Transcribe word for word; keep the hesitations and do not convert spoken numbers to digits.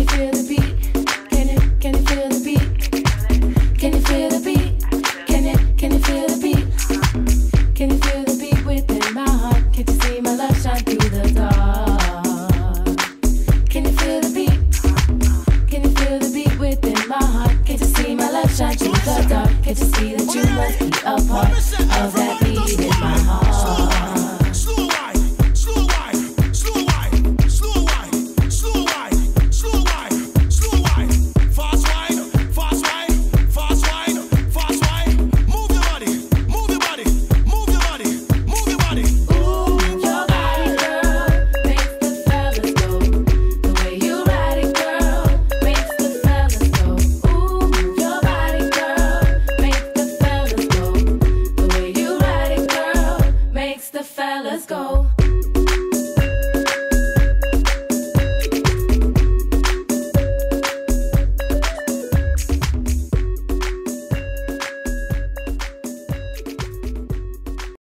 feel the beat? Can you, can you feel the beat? Can you feel the beat? Can you, can you feel the beat? Can you feel the beat within my heart? Can't you see my love shine through the dark? Can you feel the beat? Can you feel the beat within my heart? Can't you see my love shine through the dark? Can't you see that you must be a part?